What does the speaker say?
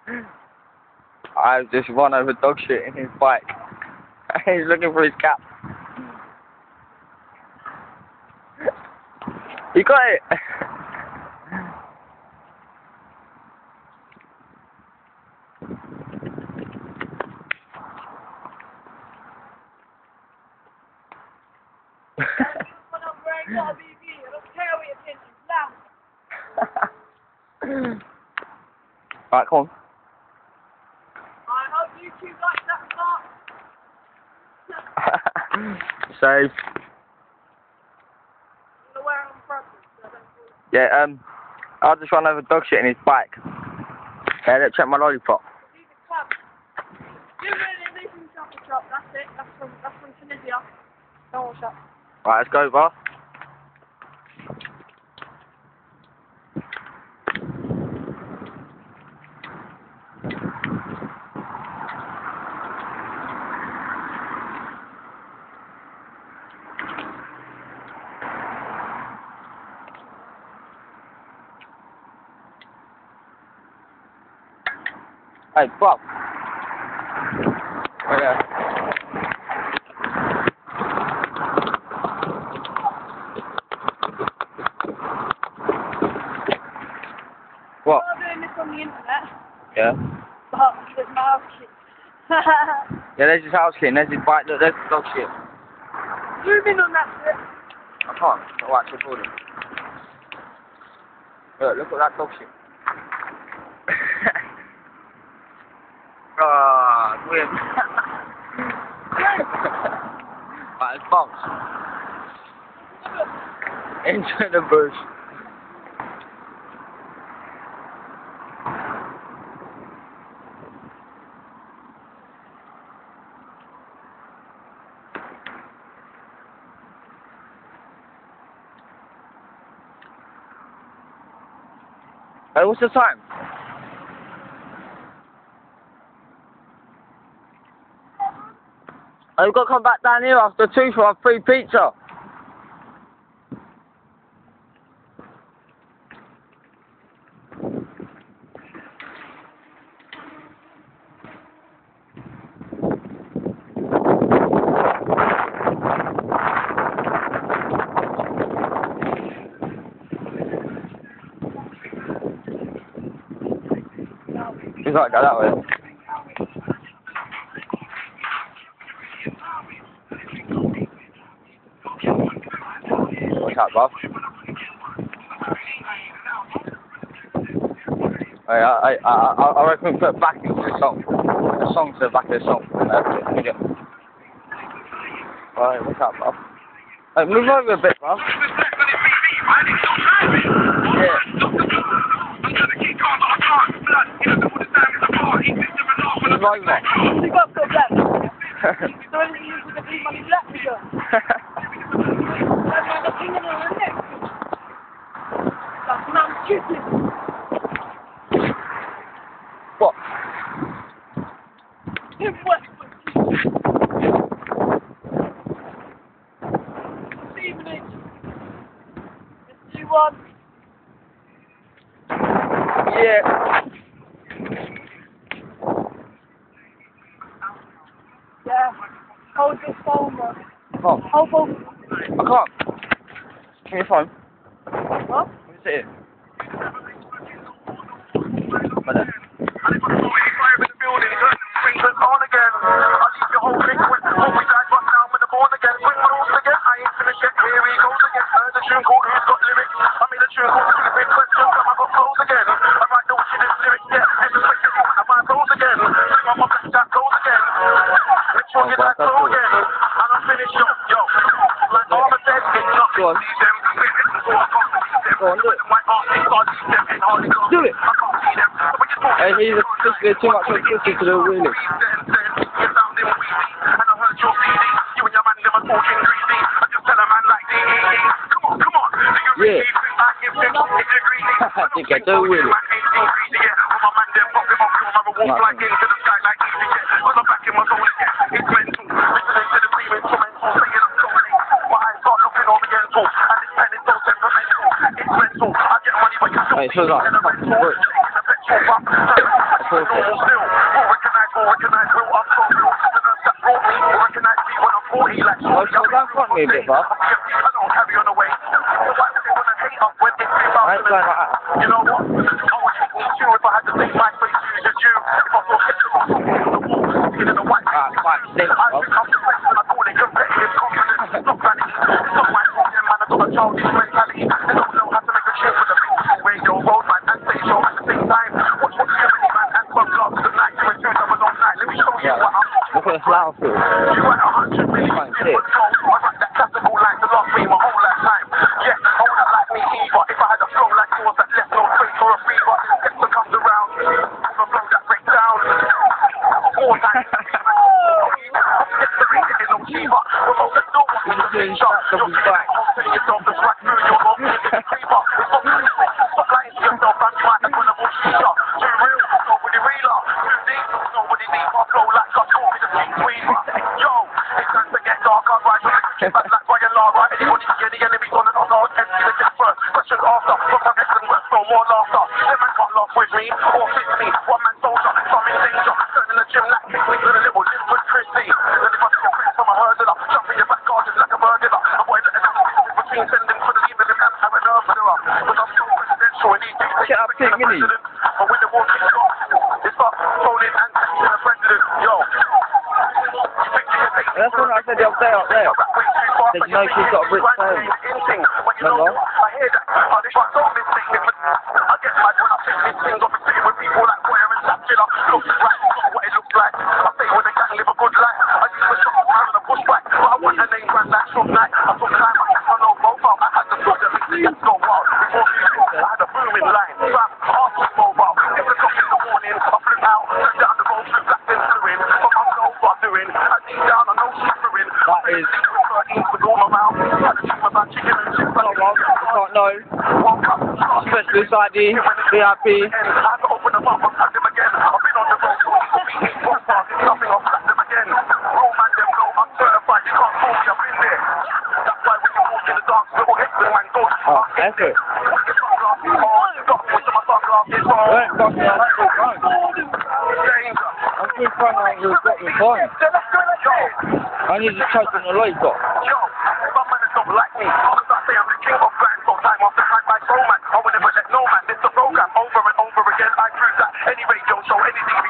I've just run over dog shit in his bike. He's looking for his cap. You got it! Right, come on. I hope YouTube likes that part. Save. I'm aware on purpose, so I don't fall. Yeah, I'll just run over dog shit in his bike. Yeah, let's check my lollipop. These are clubs. You really live in chocolate shop, that's it. That's from Tunisia. Normal shop. Right, let's go, bro. Hey, Bob. Right there. What? I'm doing this on the internet. Yeah. But there's my house key. Yeah, there's his house key, and there's his bike, look, there's the dog shit. Zoom in on that shit. I can't, I'll actually call him. Look at that dog shit. Ah, weird. Right, it's bounce. Into the bush. Hey, what's the time? I've got to come back down here after 2 for a free pizza. He's like, go that way. What's up, Bob? I reckon we put it back into the song. The song to the back of the song. Yeah. Alright, what's up, Bob? Hey, move over a bit, Bob. Yeah. Move over. You got to go black. So anything you can do money black, you go. That's like a thing in the neck. That's not stupid. What? Him what? Evening. Let's do one. Yeah. Yeah. Hold this phone, bro. Come on. Hold phone. I can't. Give me your phone. What? Let me see it. Right there. Go on. Go on, do it. Do it! Hey, he's officially too much of a pussy to do a wheelie. Yeah. Dickhead, do a wheelie. Hey, so that, fucking rich. sorted. Oh, so down front me a bit, Bob. I ain't going like that. You know what? I was thinking too if I had to take my face to the Jew. If I thought it's the wall, in the white. Quite slim, I Bob. think I'm the best when I call it competitive confidence. Not vanity. Not my problem, man. I got a childish mentality. They don't know how to make a shit with a big radio road, man, and stage show at the same time. What's Gemini, man, and sunglasses at night. Doing two double on night. Let me show you what I'm. Look at the flower field. You write 100 million. Quite sick. I write that classical line to last me my whole lifetime. Yeah, I wouldn't like me either. If I had a flow like yours that left no space for a free, but Dexter comes around. With a flow that breaks down. Four times. With me, or fix me, one man soldier, some in danger, turning the gym like kick me with a little Linford Christie. Then if I take a press from a hurdler, jump in your back garden like a burglar. Avoid the between sending for the leader and have an earthler. But I'm so presidential and these days Shut up, Pete Mini. But when the war kicks off, it's up, phoning and texting the president. Yo. That's what I said the other day up there. Did you know she's got a Brit stone? Remember? I hear that. I just want don't mistake me. I get mad when I think these things. I've been sitting with people like Boyer and Satchel. Looks right, what it looks like. I say when they gang live a good life. I used to shop around and push back. But I want a name brand like Shop Night. I took time, I know mobile. I had to sort that makes it go wild. Before music, I had a booming line. Fam, asking mobile. If the clock in the morning, I flew out. Turned down the road, flew back then flew in. But I'm so far doing. I deep down, I know shivering. That is... Can't know. Specialist ID, VIP. Oh, effort. I'm doing fun now, we've got me fine. I need to touch on the light got. Don't like me, because I say I'm the king of bands. So time after time, my soul man, I will never let no man. It's a program over and over again. I prove that any radio show, any TV